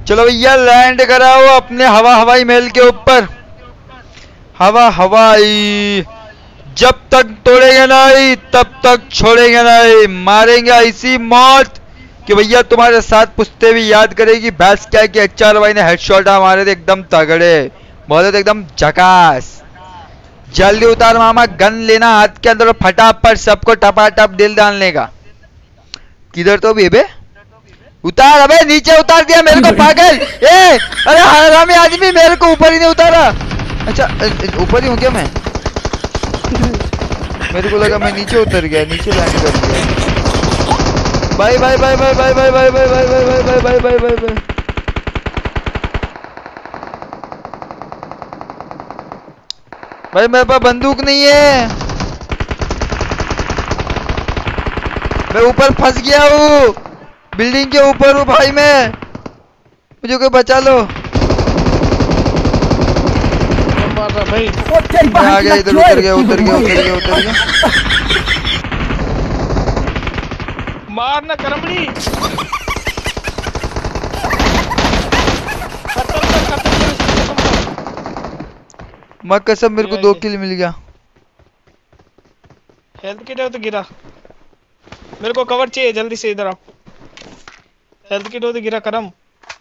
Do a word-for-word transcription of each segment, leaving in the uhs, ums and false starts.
चलो भैया लैंड कराओ अपने हवा हवाई महल के ऊपर। हवा हवाई जब तक तोड़ेंगे नहीं तब तक छोड़ेंगे नहीं, मारेंगे ऐसी मौत कि भैया तुम्हारे साथ पुश्ते भी याद करेगी। भैंस क्या कि एचआर भाई ने हेडशॉट मारे थे एकदम तगड़े, बोले थे एकदम झकास। जल्दी उतार मामा, गन लेना हाथ के अंदर और फटाफट सबको टपाटप दिल डालने का। किधर तो भी बे उतार, अबे नीचे उतार दिया मेरे को पागल। ए अरे हरामी आदमी, मेरे को ऊपर ही नहीं उतारा। अच्छा ऊपर ही हूँ क्या मैं? मेरे को लगा मैं नीचे उतर गया, नीचे लैंड कर गया। Bye bye bye bye bye bye bye bye bye bye bye bye bye bye bye. भाई मेरे पास बंदूक नहीं है, मैं ऊपर फंस गया हूँ, बिल्डिंग के ऊपर हूँ भाई मैं, मुझे कोई बचा लो। भाई मैं आ गया, इधर उतर गया उतर गया उतर गया उतर गया। मारना करमड़ी। मैं कसम मेरे को दो किल मिल गया। हेल्थ किट है तो गिरा, मेरे को कवर चाहिए जल्दी से, इधर आओ। हेल्थ किट हो तो गिरा करम।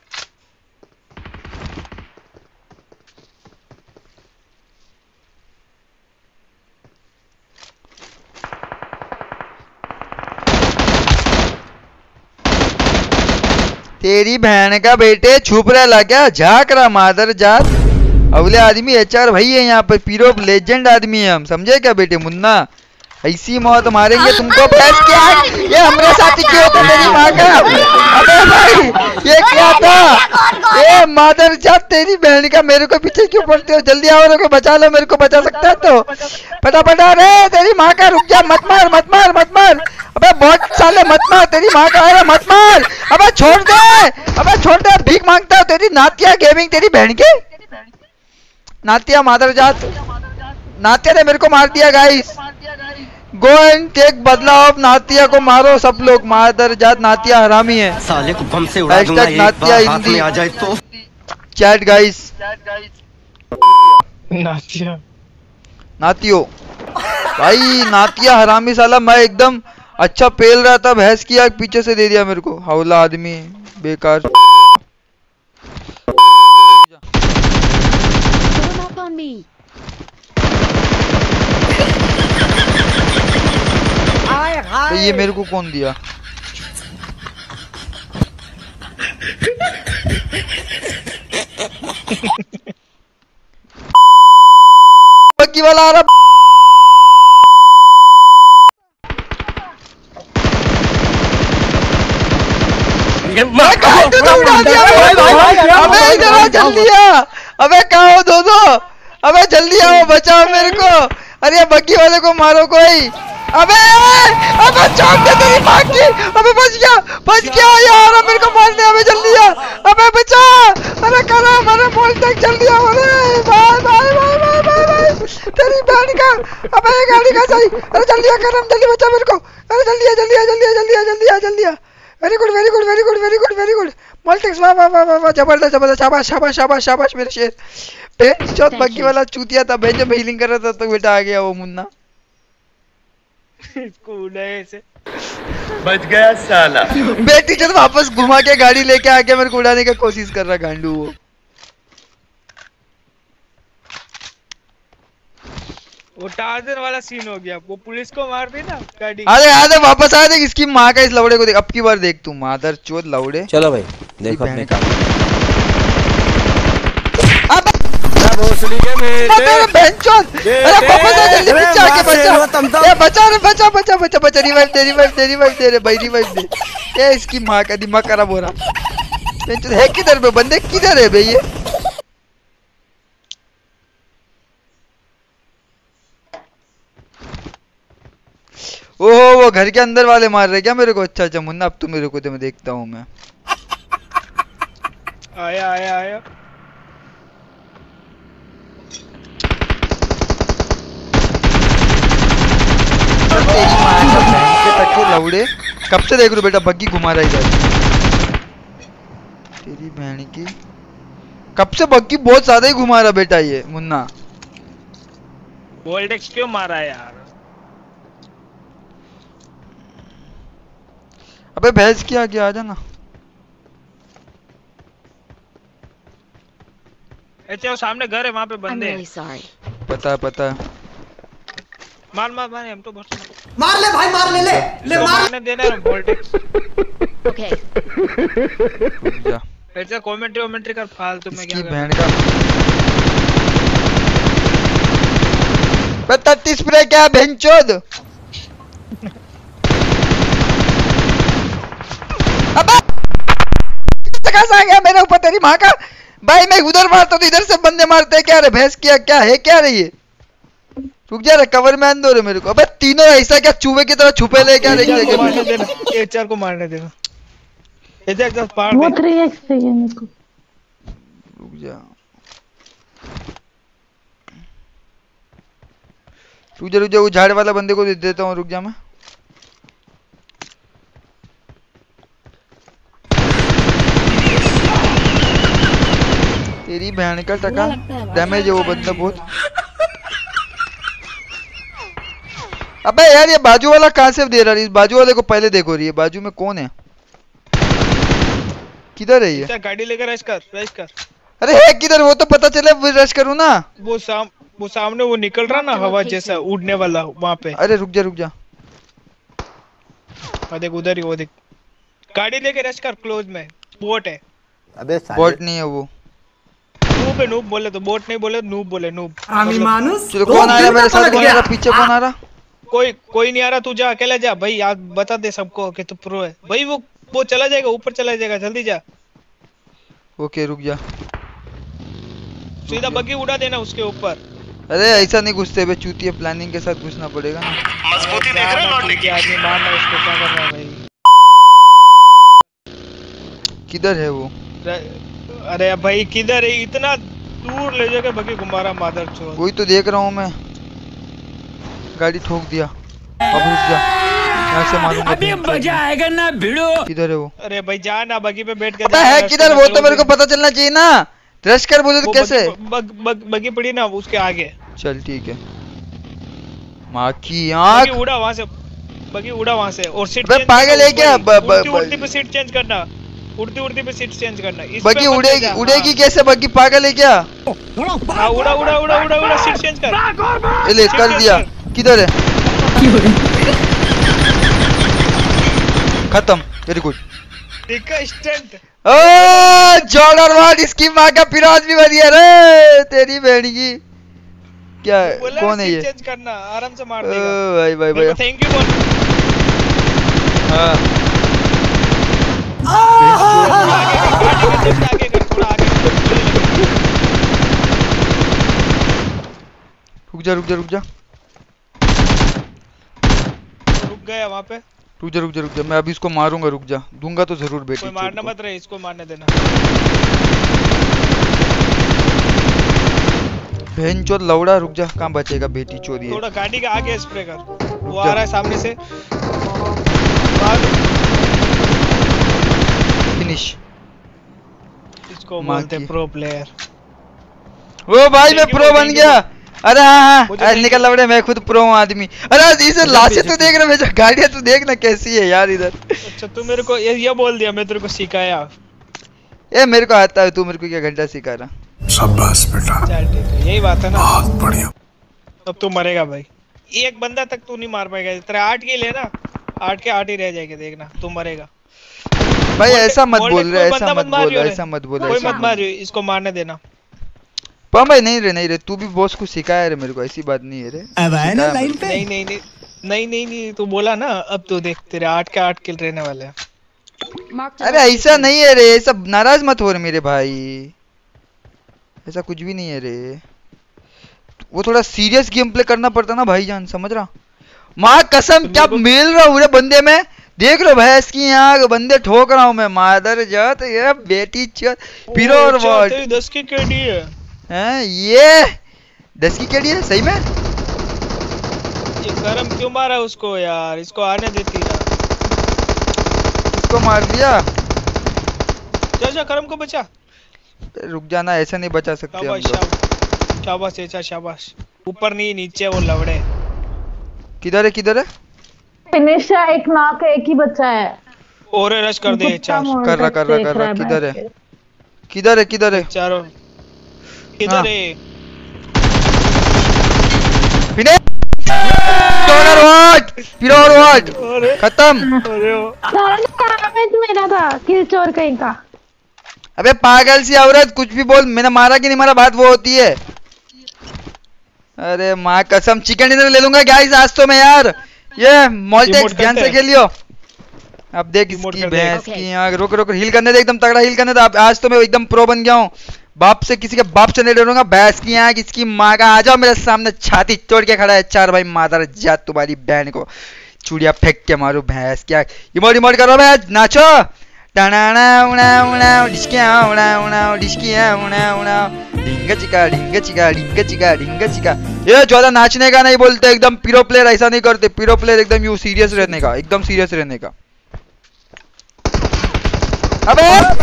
तेरी बहन का बेटे छुप रहा क्या, झाक रहा मादर जात। अगले आदमी एचआर भाई है यहाँ पर, पीरो लेजेंड आदमी है हम, समझे क्या बेटे मुन्ना? ऐसी मौत मारेंगे तुमको। भैंस क्या ये हमारे साथ क्यों होता तेरी माँ का? अबे भाई ये क्या था? ये मादर जात तेरी बहन का, मेरे को पीछे क्यों पड़ते हो? जल्दी आओ, मेरे को बचा लो, मेरे को बचा सकता है तो फटाफट आ रे। तेरी माँ का रुक जा, मत मार मत मार मत मार। अबे बहुत साले मत मार, तेरी माँ का है मत मार। अबे छोड़ दे, अबे छोड़ दे, भीख मांगता हूँ। तेरी नातिया गेमिंग तेरी बहन के नातिया मादर जात, नातिया ने मेरे को मार दिया गाइस। गो एंड टेक बदलाव, नातिया को मारो सब लोग, मादर जात नातिया हरामी है। साले को बम से उड़ा दूंगा, नातिया हिंदी आ जाए तो चैट गाइस। नातिया नातियो भाई, नातिया हरामी साला। मैं एकदम अच्छा पेल रहा था, भैंस की आग पीछे से दे दिया मेरे को, हौला आदमी बेकार। तो ये मेरे को कौन दिया? बग्गी वाला आ रहा। अबे इधर आ जल्दी आ, अबे कहाँ हो दोनों? अबे जल्दी आओ, बचाओ मेरे को। अरे बग्गी वाले को मारो कोई। अबे अबे चौक दे तेरी माँ की। अबे बच गया बच गया यार, मेरे को मारने। अबे जल्दी आ, अबे बचा। अरे करम, अरे बोल तक जल्दी आओ। अरे भाई भाई भाई भाई भाई भाई तेरी बहन का। अबे गाड़ी का सही। अरे जल्दी आ करम, जल्दी बचा मेरे को। अरे जल्दी आ जल्दी आ जल्दी आ जल्दी आ जल्दी आ जल्दी आ। Very good very good very good very good very good मल्टिक्स, वाह वाह वाह वाह, जबरदस्त जबरदस्त, शाबाश शाबाश शाबाश शाबाश मेरे शेर। बेंच चौथ बग्गी वाला चूतिया था, बेंच में हीलिंग कर रहा था तो बेटा आ गया वो मुन्ना। से बच गया साला। बेटी जब वापस घुमा के गाड़ी लेके आके मेरे को उड़ाने का कोशिश कर रहा गांडू वो। वो टार्जन वाला सीन हो गया, वो पुलिस को मार दी ना गाड़ी। अरे आ देख वापस आ देख, इसकी माँ का इस लौड़े को देख, अब की बार देख तू मादर चोद लौड़े। चलो भाई देखो अपने काम। भोसड़ी के मेरे बेंचोद, अरे वापस आ जल्दी, पीछे आके बचा। ए बचा रे, बचा बचा बचा बचा, रिवाइव दे रिवाइव दे रिवाइव दे रे भाई, रिवाइव दे। ए इसकी माँ का दिमाग खराब हो रहा। बेंचोद है किधर पे, बंदे किधर है भैया? ओहो वो घर के अंदर वाले मार रहे क्या मेरे को? अच्छा अच्छा मुन्ना, अब तो मेरे को तो मैं देखता हूँ मैं। आया आया आया तेरी माँ का बहन के तक के लौड़े, कब से देख रहे बेटा, बग्गी घुमा रहा इधर। तेरी बहन की, कब से बग्गी बहुत ज्यादा ही घुमा रहा बेटा ये मुन्ना। वोल्टेक्स क्यों मारा है यार? अबे भैंस की आगे आ जाना। अच्छा वो सामने घर है, वहाँ पे I'm बंदे really हैं। sorry. पता है पता है। मार मार मार, हम तो बस मार ले भाई, मार ले ले ले इसको मार। मारने देना है वोल्टेक्स। Okay. रुक जा। ऐसा कमेंट्री वमेंट्री कर, फालतू में क्या इसकी कर रहा है? बहन का बे तत्ती स्प्रे क्या भेंचोद। अबे कहाँ से आ गया मेरे ऊपर तेरी माँ का। भाई मैं उधर मारता तो इधर से बंदे मारते हैं क्या रे भैंस किया क्या है क्या रे ये। रुक जा रे कवर में आन दो रे मेरे को। अबे तीनों ऐसा क्या चूहे की तरह छुपे ले क्या एचआर को मारने देखे। देना, एचआर को मारने देना। एचआर का पार वो दे। थ्री एक्स चाहिए मेरे को। रुक जा रुक जा रुक जा वो झाड़ वाला बंदे को दे देता हूँ। रुक जा मैं तेरी बहन का टका डैमेज है वो बंदा बहुत। अबे यार ये बाजू वाला कहाँ से दे रहा है। इस बाजू वाले को पहले देखो रही है बाजू में कौन है, किधर है ये। एचआर गाड़ी लेकर रश कर, रश कर। अरे है किधर वो तो पता चले वो रश करूँ ना। वो साम वो सामने वो निकल रहा ना हवा जैसा उड़ने वाला वहाँ पे। अरे रुक जा रुक जा। हाँ देख उधर ही, वो देख गाड़ी लेके रश कर। क्लोज में बोट है। अबे बॉट नहीं है वो। नूब है, नूब बोले तो बोट नहीं बोले, नूब बोले नूब। आमी मानुस। चलो कौन आ रहा है मेरे साथ, कौन आ रहा पीछे कौन आ रहा। कोई कोई नहीं आ रहा, तू जा अकेला जा भाई। यार बता दे सबको कि तू प्रो है भाई। वो वो चला जाएगा, ऊपर चला जाएगा, जल्दी जा। ओके रुक जा। सीधा बग्गी उड़ा देना उसके ऊपर। अरे ऐसा नहीं घुसते बे चूतिया, प्लानिंग के साथ घुसना पड़ेगा ना। मजबूती देख रहे हो लौटने की। आदमी मारना उसको, क्या कर रहा है भाई। किधर है वो। अरे भाई किधर है, इतना दूर ले जाके बग्गी घुमा रहा मादर चोद। वही तो देख रहा हूँ मैं। गाड़ी ठोक दिया। अब रुक जा, यहाँ से मारूंगा। अभी मजा आएगा ना भिड़ो। किधर है वो। अरे भाई जा ना, बग्गी पे बैठ के पता है किधर वो तो मेरे को पता चलना चाहिए ना। रश कर बोले तो कैसे। बग, बग, बग्गी पड़ी ना उसके आगे। चल ठीक है। माँ की आँख। बग्गी उड़ा वहाँ से, बग्गी उड़ा वहाँ से। और सीट अबे पागल है क्या। उड़ती उड़ती पे सीट चेंज करना, उड़ती उड़ती पे सीट चेंज करना। इस पे बग्गी मत उड़ेगी जा, उड़ेगी हाँ। कैसे बग्गी, पागल है क्या। हाँ उड़ा उड़ा उड़ा उड़ा उड़ा सीट चेंज कर। ये ले कर दिया। किधर है। खत्म, वेरी गुड। देखा स्टंट। ओ जॉर्डन वार्ड इसकी माँ का फिर आदमी बन गया रे तेरी बहन की। क्या बोला कौन है सीट ये। चेंज करना, आराम से मार ओ देगा। भाई भाई भाई। थैंक यू बोल। हाँ थोड़ा आगे कर, आगे कर, आगे कर, थोड़ा आगे कर। रुक जा रुक जा रुक जा रुक गया वहाँ पे। रुक जा रुक जा रुक जा मैं अभी इसको मारूंगा। रुक जा, दूंगा तो जरूर बेटी। कोई मारना मत रहे, इसको मारने देना। बहन चोद लौड़ा। रुक जा, कहाँ बचेगा बेटी चोरी है। थोड़ा गाड़ी के आगे स्प्रे कर। वो आ रहा है सामने से। फिनिश। इसको माँ बोलते की। Pro player. ओ भाई मैं Thank you, प्रो बन thank गया। you। अरे हाँ मुझे हाँ thank निकल लौड़े, मैं खुद प्रो हूँ आदमी। अरे इसे लाशें तू देख रहा है, गाड़ियाँ तू देख ना कैसी है यार इधर। अच्छा तू मेरे को ये, ये बोल दिया, मैं तेरे को सिखाया। ए मेरे को आता है, तू मेरे को क्या घंटा सिखा रहा। शाबाश बेटा, चल ठीक है, यही बात है ना। बहुत बढ़िया। अब तू मरेगा भाई। एक बंदा तक तू नहीं मार पाएगा। तेरे आठ के ले ना, आठ के आठ ही रह जाएंगे, देखना तू मरेगा। भाई Voltex- ऐसा मत Voltex बोल रहे, कोई ऐसा बंदा मत मत मार बोल, रही हो ऐसा मत बोल। कोई ऐसा मत मत। मार, इसको मारने देना। पा भाई नहीं रे नहीं रे, तू भी बॉस को सिखाया रे मेरे को, ऐसी बात नहीं है रे। अब आए ना सिखाया लाइन मेरे पे। नहीं नहीं नहीं नहीं नहीं नहीं तू बोला ना। अब तो देख तेरे आठ के आठ किल रहने वाले हैं। Marked को। a अरे ऐसा location. नहीं है रे, ऐसा नाराज मत हो रे मेरे भाई, ऐसा कुछ भी नहीं है रे। वो थोड़ा सीरियस गेम प्ले करना पड़ता ना भाईजान, समझ रहा। माँ कसम क्या मिल रहा हूँ रे बंदे में। देख लो भैंस की यहाँ बंदे ठोक रहा हूँ मैं। मादर जात ये बेटी चोद पीरो और अच्छा, वॉट तेरी दस की केडी है। हैं ये दस की केडी है सही में। ये गरम क्यों मारा उसको यार, इसको आने देती ना। इसको मार दिया। जा जा करम को बचा। रुक जाना, ऐसा नहीं बचा सकते हम शाबाश लोग। शाबाश शाबाश चेचा शाबाश। ऊपर नहीं नीचे वो लवड़े। किधर है किधर है? फिनिशा एक नॉक, एक ही बच्चा है। और रश कर दे चार। कर रहा कर रहा कर रहा। किधर है किधर है किधर है? चारों हाँ। किधर है? Finish dollar what pure what अरे खत्म। अरे ओ। डैमेज मेरा था, किल चोर कहीं का। अबे पागल सी औरत, कुछ भी बोल, मैंने मारा कि नहीं मारा बात वो होती है। अरे माँ कसम चिकन डिनर ले लूंगा गाइस आज तो मैं यार। ये मॉल्टेक्स Remote ध्यान करते से हैं। खेलियो। अब देख Remote इसकी कर दे। भैंस Okay. की आग। रुक रुक हिल करने दे, एकदम तगड़ा हिल करने दे। अब आज तो मैं एकदम प्रो बन गया हूँ। बाप से किसी के बाप से नहीं डरूंगा। भैंस की आग इसकी माँ का। आ जाओ मेरे सामने, छाती तोड़ के खड़ा है चार भाई मादर जात तुम्हारी बहन को चूड़िया फेंक के मारू भैंस की आग। इमोट इमोट करो भाई, नाचो। टाना उना उना डिस्किया उना उना डिस्किया उना उना डिंगा चिका डिंगा चिका डिंगा चिका डिंगा चिका। ये ज्यादा नाचने का नहीं बोलते, एकदम पीरो प्लेयर ऐसा नहीं करते। पीरो प्लेयर एकदम यू सीरियस रहने का, एकदम सीरियस रहने का। अबे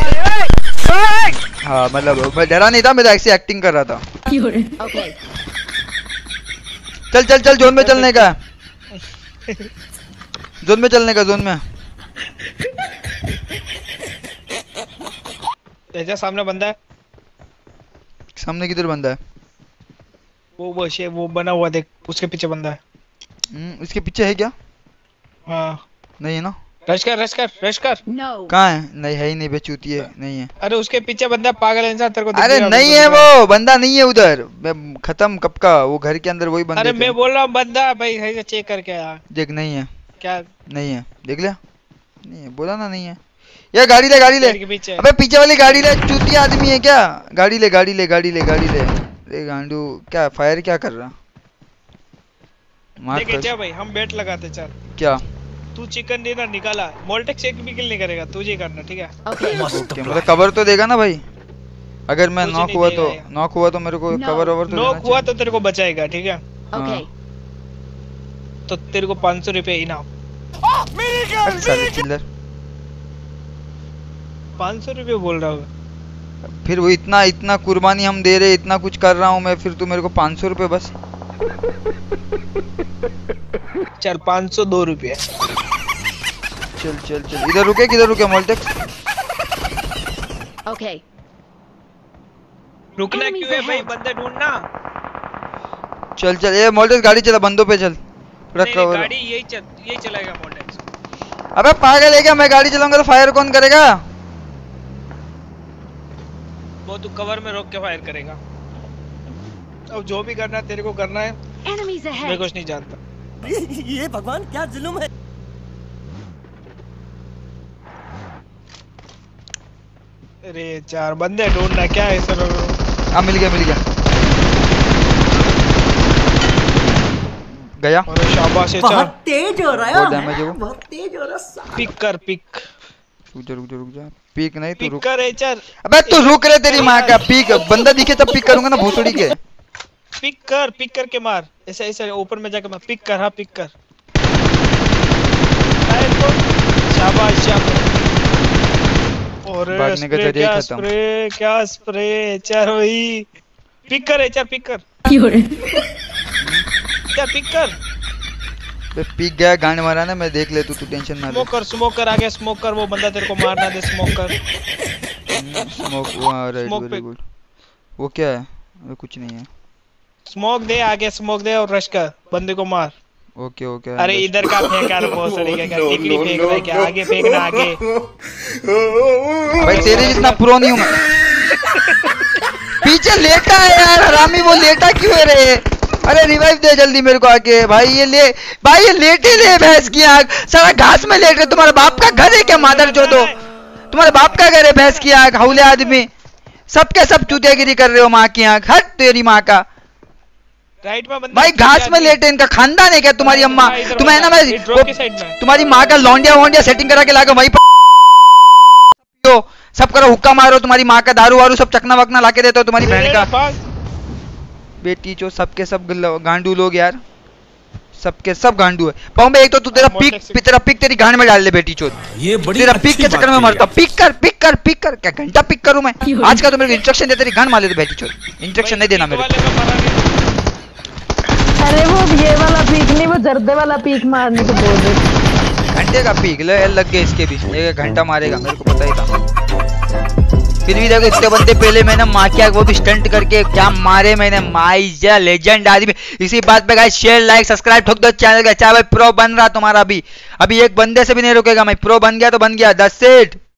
हाँ मतलब मैं डरा नहीं था, मैं तो ऐसी एक्टिंग कर रहा था। Okay. चल चल चल जोन में चलने का, जोन में चलने का, जोन में। तेजा सामने बंदा है। सामने किधर बंदा है? वो वो शे वो बना हुआ देख, उसके पीछे बंदा है। हम्म, इसके पीछे है क्या? हाँ नहीं है ना? रश कर रश कर रश कर। No. कहाँ है? नहीं है ही नहीं बेचूती है, नहीं है। अरे उसके पीछे बंदा पागल इंसान तेरे को दिख अरे रहा नहीं बिल्कुल है, दिख रहा वो बंदा नहीं है उधर। मैं खत्म कब का, वो घर के अंदर वही बंदे अरे थे। मैं बोल रहा हूँ बंदा भाई है, चेक करके आ। देख नहीं है, क्या नहीं है, देख लिया, नहीं है, बोला ना नहीं है। ये गाड़ी ले गाड़ी ले। पेड़ के पीछे अबे पीछे वाली गाड़ी ले, चूतिया आदमी है क्या? गाड़ी ले गाड़ी ले गाड़ी ले गाड़ी ले। अरे गांडू क्या फायर क्या कर रहा? मार देख कर। जा भाई हम बेट लगाते चल। क्या? तू चिकन डिनर निकाला, मोल्टेक्स एक भी किल नहीं करेगा, तुझे करना ठीक है। Okay. ओके मतलब कवर तो देगा ना भाई? अगर मैं कुछ नॉक नहीं हुआ देगा तो ये। नॉक हुआ तो मेरे को No. कवर ओवर तो नॉक देना हुआ तो तेरे को बचाएगा ठीक है। Okay. तो तेरे को पाँच सौ रुपए इनाम। चाहिए। अच्छा चिल्लर, पाँच सौ रुपए बोल रहा हूँ। फिर वो इतना इतना कुर्बानी हम दे रहे, इतना कुछ कर रहा हूँ मैं, फिर तू मेरे को पाँच सौ रुपये बस। चल पाँच सौ दो रुपये। चल चल चल इधर रुके, किधर रुके मोल्टेक्स? Okay. रुकना Enemies क्यों है भाई, ahead. बंदे ढूंढना। चल चल ये मोल्टेक्स गाड़ी चला, बंदों पे चल। थोड़ा नहीं, नहीं, कवर। गाड़ी यही चल यही चलाएगा मोल्टेक्स। अबे पागल है क्या? मैं गाड़ी चलाऊंगा तो फायर कौन करेगा? वो तू कवर में रोक के फायर करेगा। अब जो भी करना है तेरे को करना है, Enemies मैं ahead. कुछ नहीं जानता। ये भगवान क्या जुल्म है। अरे चार बंदे ढूंढना क्या है सर। हाँ मिल गया मिल गया, गया। अरे शाबाश है बहुत चार। तेज हो रहा बहुत है, डैमेज है वो। बहुत तेज हो रहा है। पिक कर पिक रुक जा रुक जा रुक जा, पीक नहीं तू पिक रुक। कर है चार। अबे तू रुक रे, तेरी माँ का पीक। बंदा दिखे तब पीक करूंगा ना भोसड़ी के। पिक कर पिक करके मार, ऐसे ऐसे ऊपर में जाके मार। पिक कर, हाँ पिक कर। आए तो शाबाश शाबाश। और भागने का स्प्रे जरिया क्या खत्म। स्प्रे क्या स्प्रे चार वही। पिक कर चार पिक कर चार पिक कर। बे पीक गया, गांड मारा ना, मैं देख ले, तू तू टेंशन ना ले। स्मोक कर स्मोक कर आगे स्मोक कर, वो बंदा तेरे को मारना दे। स्मोक कर स्मोक, वाह राइट Smoke वेरी पे- गुड। वो क्या है? वो कुछ नहीं है। स्मोक दे आगे, स्मोक दे और रश कर, बंदे को मार। Okay okay. अरे इधर का फेंक यार, बहुत सारी क्या टिकली फेंक रहा है क्या? आगे फेंकना आगे। भाई तेरे जितना प्रो नहीं हूँ मैं। पीछे लेटा है यार हरामी, वो लेटा क्यों है रे? अरे रिवाइव दे जल्दी मेरे को आके। भाई ये ले, भाई ये लेटे ले भैंस की आग। सारा घास में लेट रहे। तुम्हारे बाप का घर है क्या मादर जो दो? तुम्हारे बाप का घर है भैंस की आग, हौले आदमी। सब के सब चूतियागिरी कर रहे हो माँ की आग। हट तेरी माँ का। राइट में बंदा भाई घास में लेटे, इनका खानदान है क्या? तुम्हारी अम्मा तुम्हें ना, मैं ड्रॉप की साइड में। तुम्हारी माँ का लौंडिया वोंडिया सेटिंग करा के लाके वहीं पर सब करो, हुक्का मारो। तुम्हारी माँ का दारू वारू सब चकना वकना लाके देते हो तुम्हारी बहन का। भाग। बेटी जो सबके सब गल- गांडू लोग यार, सबके सब गांडू है। पाऊं एक तो तू तेरा पीक तेरा पीक तेरी गांड में डाल ले बेटी चोद। ये बड़ी तेरा पीक अच्छी के चक्कर बात में कही मरता। आपने। पिक कर पिक कर पिक कर क्या घंटा पिक करूं मैं? आज का तो मेरे को इंस्ट्रक्शन दे, तेरी गांड मार ले बेटी चोद। इंस्ट्रक्शन नहीं देना मेरे को। वाले में मरा नहीं। अरे वो ये वाला पीक नहीं, वो जर्दे वाला पीक मारने को बोल रहे। घंटे का पीक ले लग गए इसके भी, एक घंटा मारेगा मेरे को पता ही था। फिर भी देखो इतने बंदे पहले मैंने मार किया, वो भी स्टंट करके क्या मारे मैंने। माई जा लेजेंड आदमी। इसी बात पे गाइस शेयर लाइक सब्सक्राइब ठोक दो चैनल का। चाहे भाई प्रो बन रहा तुम्हारा भी, अभी एक बंदे से भी नहीं रुकेगा। मैं प्रो बन गया तो बन गया, दस सेट।